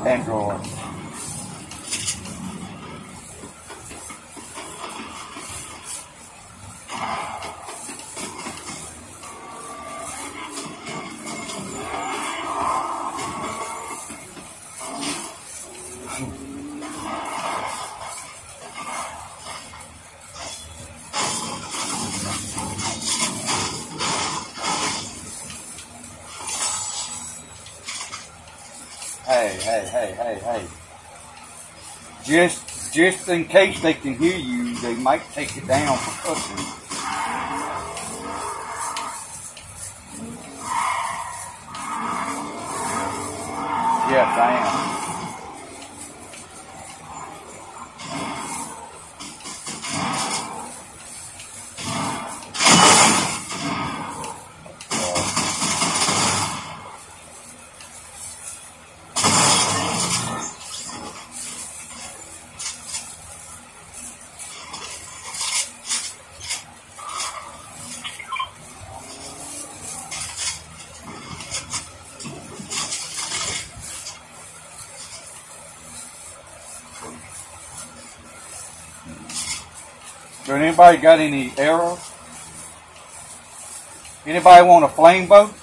Android. Hey. Just in case they can hear you, they might take it down for cussing. Yes, I am. So anybody got any arrows? Anybody want a flame boat?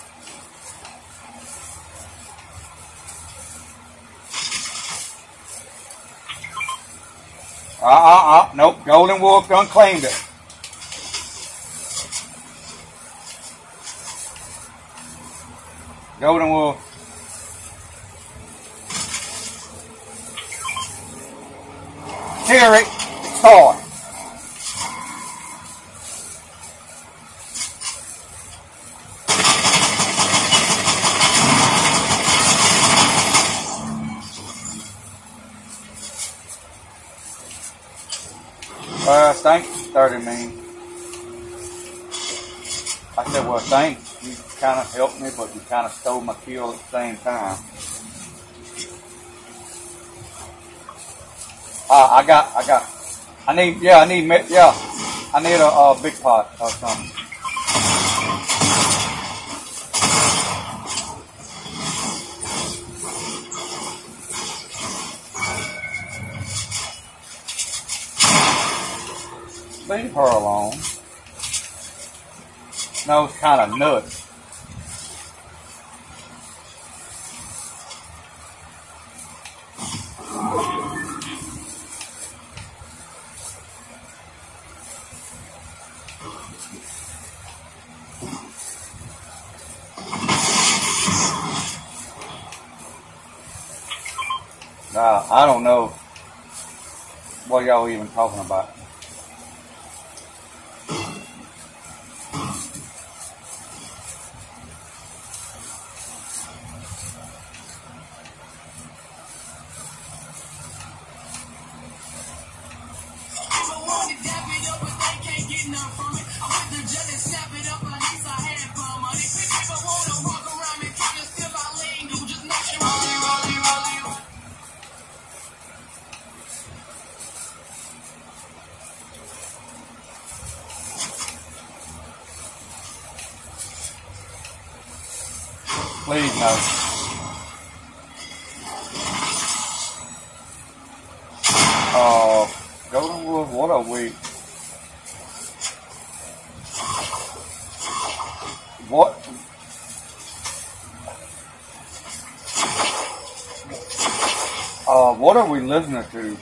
Nope, Golden Wolf done claimed it. Golden Wolf. Terry, it's hard. Thanks, 30 mean. I said, well, thanks. You kind of helped me, but you kind of stole my kill at the same time. I need a big pot or something. Leave her alone. No, it's kind of nuts. I don't know what y'all even talking about. Please, no. Golden Wolf, what are we? What are we listening to?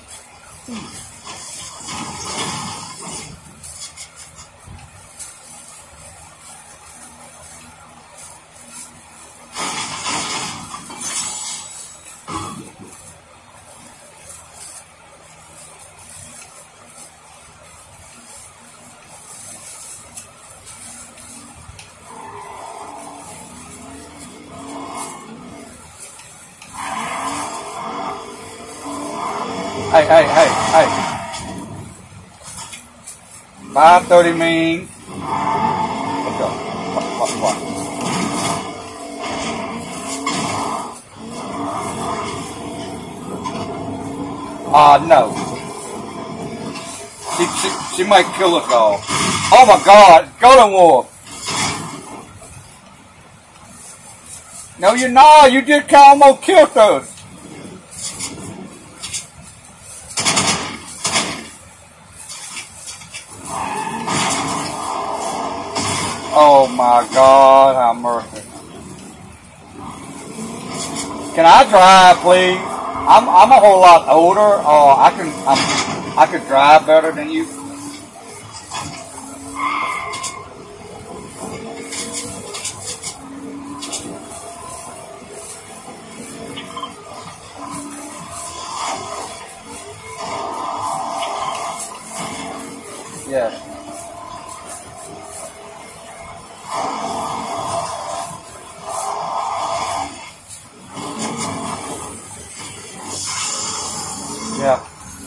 Hey. 530 mean. What? No. She might kill us all. Oh my God, Golden Wolf. No, you're not. You just almost killed us. Oh my God, have mercy. Can I drive, please? I'm a whole lot older. I could drive better than you. Yes. Yeah.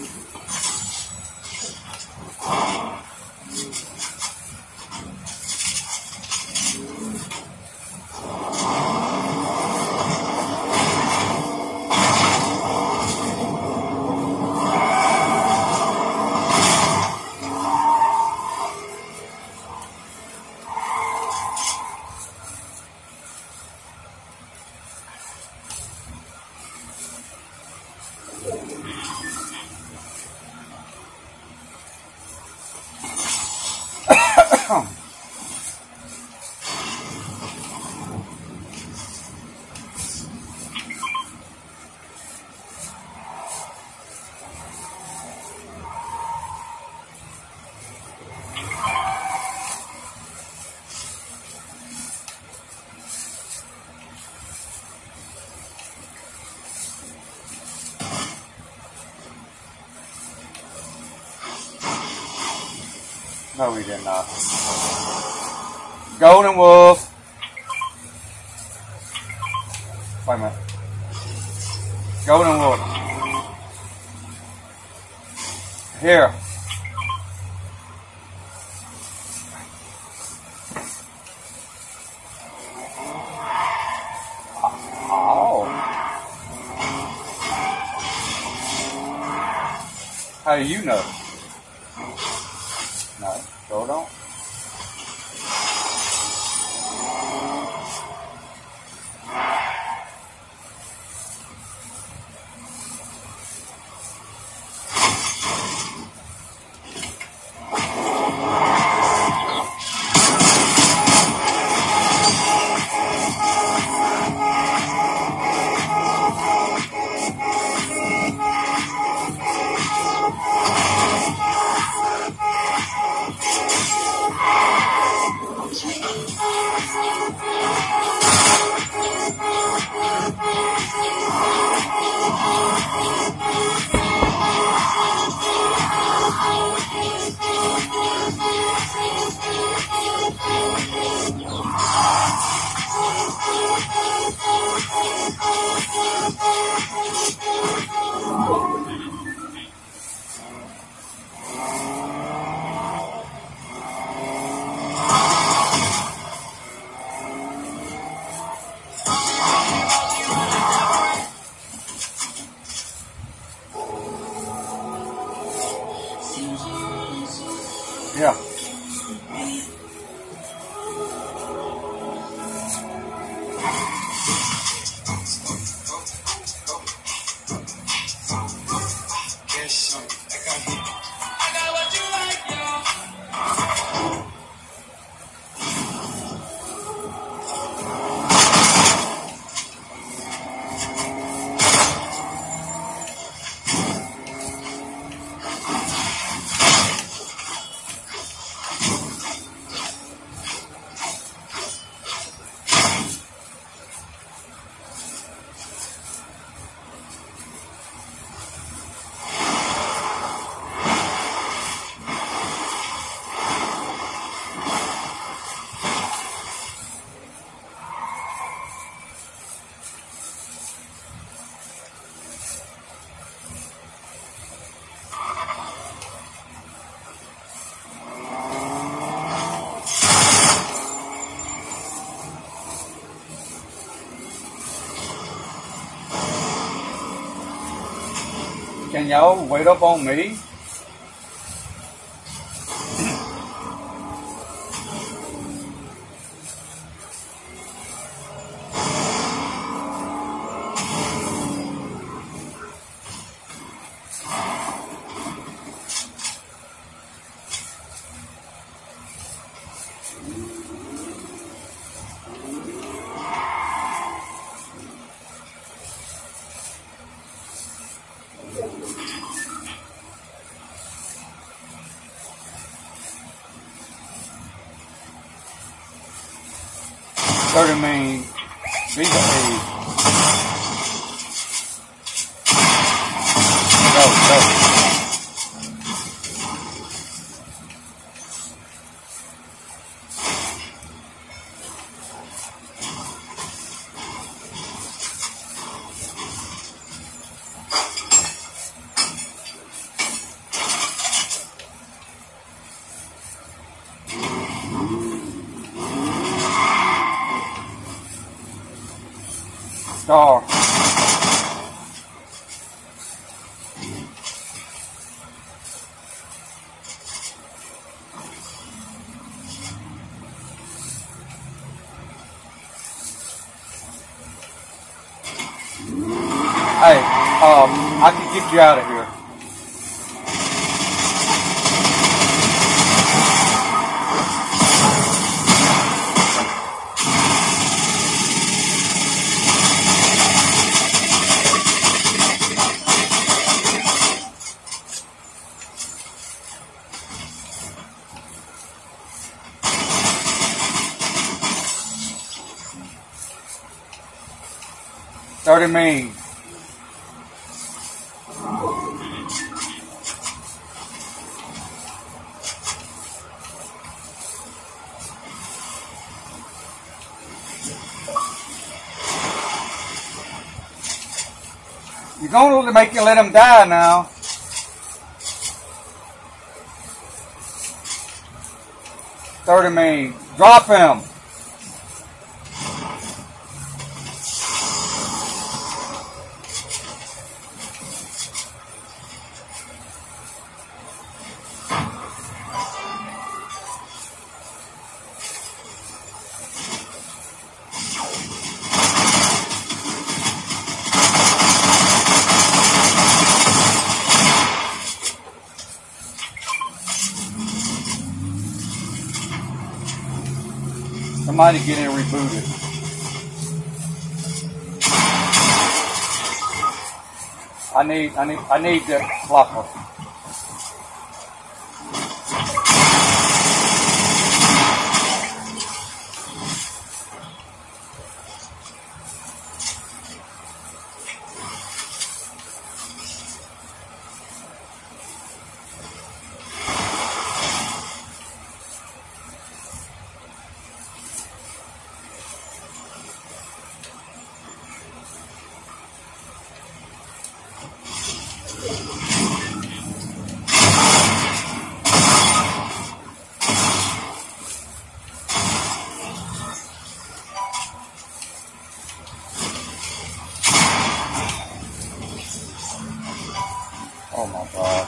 No, we did not. Golden Wolf. Wait a minute. Golden Wolf. Here. Oh. How do you know? No, go don't. Yeah. Can y'all wait up on me? 30 main. Visa A. Go. Star. Hey, I can get you out of here. $30 million. You're going to make you let him die now. $30 million. Drop him. Somebody get it rebooted. I need that flopper. Oh my God.